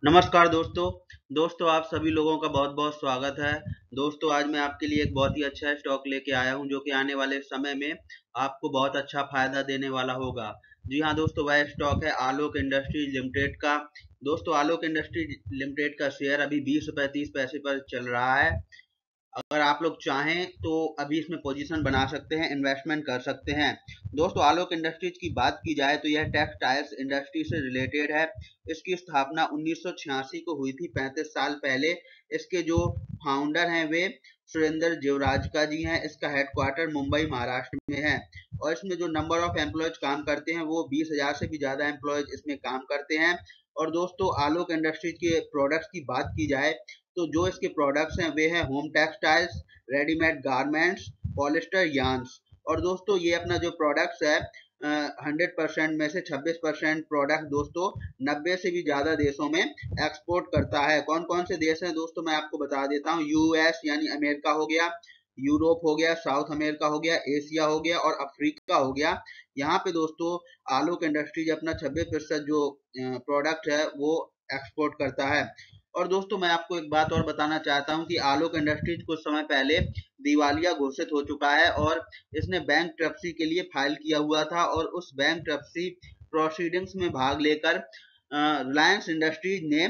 नमस्कार दोस्तों आप सभी लोगों का बहुत बहुत स्वागत है। दोस्तों आज मैं आपके लिए एक बहुत ही अच्छा स्टॉक लेके आया हूं जो कि आने वाले समय में आपको बहुत अच्छा फायदा देने वाला होगा। जी हाँ दोस्तों, वह स्टॉक है आलोक इंडस्ट्रीज लिमिटेड का। दोस्तों आलोक इंडस्ट्रीज लिमिटेड का शेयर अभी 20 रुपए 30 पैसे पर चल रहा है। अगर आप लोग चाहें तो अभी इसमें पोजीशन बना सकते हैं, इन्वेस्टमेंट कर सकते हैं। दोस्तों आलोक इंडस्ट्रीज की बात की जाए तो यह टेक्सटाइल्स इंडस्ट्री से रिलेटेड है। इसकी स्थापना 1986 को हुई थी, 35 साल पहले। इसके जो फाउंडर हैं वे सुरेंद्र जेवराजका जी हैं। इसका हेडक्वार्टर मुंबई महाराष्ट्र में है और इसमें जो नंबर ऑफ एम्प्लॉयज काम करते हैं वो 20,000 से भी ज्यादा एम्प्लॉयज इसमें काम करते हैं। और दोस्तों आलोक इंडस्ट्रीज के प्रोडक्ट्स की बात की जाए तो जो इसके प्रोडक्ट्स हैं वे हैं home textiles, readymade garments, polyester yarns. और दोस्तों ये अपना जो प्रोडक्ट्स है 100% में से 26% प्रोडक्ट दोस्तों 90 से भी ज्यादा देशों में एक्सपोर्ट करता है। कौन कौन से देश हैं दोस्तों मैं आपको बता देता हूँ। यूएस यानी अमेरिका हो गया, यूरोप हो गया, साउथ अमेरिका हो गया, एशिया हो गया और अफ्रीका हो गया। यहाँ पे दोस्तों आलोक इंडस्ट्रीज अपना 26% जो प्रोडक्ट है वो एक्सपोर्ट करता है। और दोस्तों मैं आपको एक बात और बताना चाहता हूं कि आलोक इंडस्ट्रीज कुछ समय पहले दिवालिया घोषित हो चुका है और इसने बैंकरप्सी के लिए फाइल किया हुआ था और उस बैंकरप्सी प्रोसीडिंग्स में भाग लेकर रिलायंस इंडस्ट्रीज ने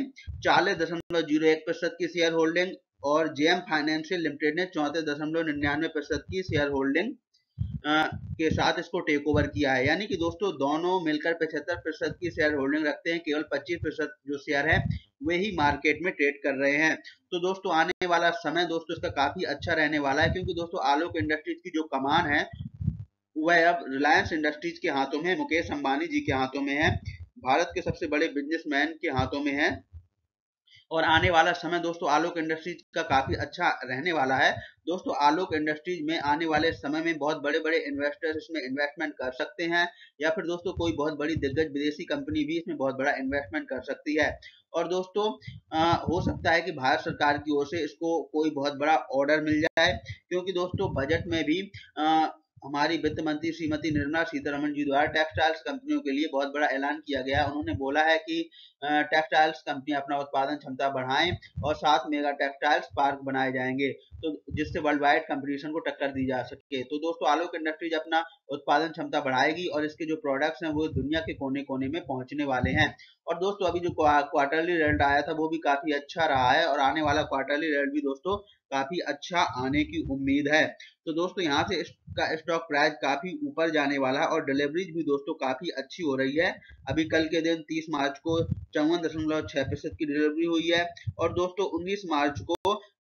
40.01% की शेयर होल्डिंग और जेएम फाइनेंशियल लिमिटेड ने 34.99% की शेयर होल्डिंग के साथ इसको टेक ओवर किया है। यानी कि दोस्तों दोनों मिलकर 75% की शेयर होल्डिंग रखते हैं, केवल 25% जो शेयर है वही मार्केट में ट्रेड कर रहे हैं। तो दोस्तों आने वाला समय दोस्तों इसका काफी अच्छा रहने वाला है, क्योंकि दोस्तों आलोक इंडस्ट्रीज की जो कमान है वह अब रिलायंस इंडस्ट्रीज के हाथों में, मुकेश अंबानी जी के हाथों में है, भारत के सबसे बड़े बिजनेसमैन के हाथों में है। और आने वाला समय दोस्तों आलोक इंडस्ट्रीज का काफी अच्छा रहने वाला है। दोस्तों आलोक इंडस्ट्रीज में आने वाले समय में बहुत बड़े बड़े इन्वेस्टर्स इसमें इन्वेस्टमेंट कर सकते हैं, या फिर दोस्तों कोई बहुत बड़ी दिग्गज विदेशी कंपनी भी इसमें बहुत बड़ा इन्वेस्टमेंट कर सकती है। और दोस्तों हो सकता है कि भारत सरकार की ओर से इसको कोई बहुत बड़ा ऑर्डर मिल जाए, क्योंकि दोस्तों बजट में भी हमारी वित्त मंत्री श्रीमती निर्मला सीतारमण जी द्वारा टेक्सटाइल्स कंपनियों के लिए बहुत बड़ा ऐलान किया गया। उन्होंने बोला है कि टेक्सटाइल्स कंपनी अपना उत्पादन क्षमता बढ़ाएं और 7 मेगा टेक्सटाइल्स पार्क बनाए जाएंगे, तो जिससे वर्ल्ड वाइड कंपटीशन को टक्कर दी जा सके। तो दोस्तों आलोक इंडस्ट्रीज अपना उत्पादन क्षमता बढ़ाएगी और इसके जो प्रोडक्ट्स हैं वो दुनिया के कोने कोने में पहुंचने वाले हैं। और दोस्तों अभी जो क्वार्टरली रिजल्ट आया था वो भी काफी अच्छा रहा है और आने वाला क्वार्टरली रिजल्ट भी दोस्तों काफी अच्छा आने की उम्मीद है। तो दोस्तों यहाँ से इसका स्टॉक प्राइस काफी ऊपर जाने वाला है और डिलीवरीज भी दोस्तों काफी अच्छी हो रही है। अभी कल के दिन 30 मार्च को 54.6% की डिलीवरी हुई है और दोस्तों 19 मार्च को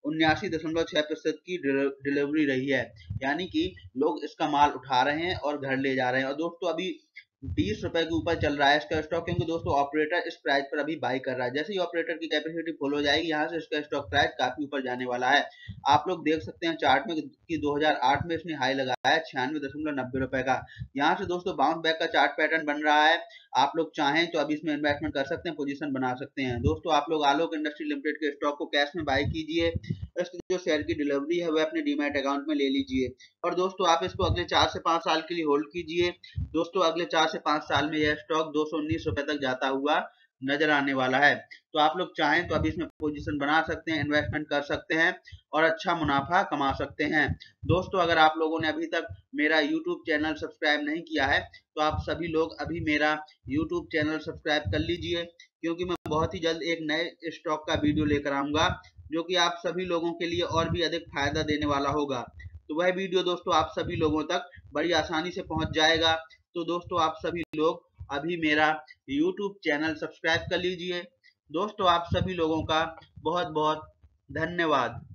79.6% की डिलीवरी रही है। यानी कि लोग इसका माल उठा रहे हैं और घर ले जा रहे हैं। और दोस्तों अभी 20 रुपए के ऊपर चल रहा है इसका स्टॉक, क्योंकि दोस्तों ऑपरेटर इस प्राइस पर अभी बाई कर रहा है। जैसे ही ऑपरेटर की कैपेसिटी फुल हो जाएगी यहाँ से इसका स्टॉक प्राइस काफी ऊपर जाने वाला है। आप लोग देख सकते हैं चार्ट में कि 2008 में इसने हाई लगाया है 96.90 रुपए का। यहाँ से दोस्तों बाउंस बैक का चार्ट पैटर्न बन रहा है। आप लोग चाहें तो अभी इसमें इन्वेस्टमेंट कर सकते हैं, पोजीशन बना सकते हैं। दोस्तों आप लोग आलोक इंडस्ट्री लिमिटेड के स्टॉक को कैश में बाई कीजिए, इसकी जो शेयर की डिलीवरी है वह अपने डीमैट अकाउंट में ले लीजिए और दोस्तों आप इसको अगले 4 से 5 साल के लिए होल्ड कीजिए। दोस्तों अगले 4 से 5 साल में यह स्टॉक 219 रुपए तक जाता हुआ नजर आने वाला है। तो आप लोग चाहें तो अभी इसमें पोजीशन बना सकते हैं, इन्वेस्टमेंट कर सकते हैं और अच्छा मुनाफा कमा सकते हैं। दोस्तों अगर आप लोगों ने अभी तक मेरा YouTube चैनल सब्सक्राइब नहीं किया है तो आप सभी लोग अभी मेरा YouTube चैनल सब्सक्राइब कर लीजिए, क्योंकि मैं बहुत ही जल्द एक नए स्टॉक का वीडियो लेकर आऊंगा जो कि आप सभी लोगों के लिए और भी अधिक फायदा देने वाला होगा। तो वह वीडियो दोस्तों आप सभी लोगों तक बड़ी आसानी से पहुंच जाएगा। तो दोस्तों आप सभी लोग अभी मेरा YouTube चैनल सब्सक्राइब कर लीजिए। दोस्तों आप सभी लोगों का बहुत बहुत धन्यवाद।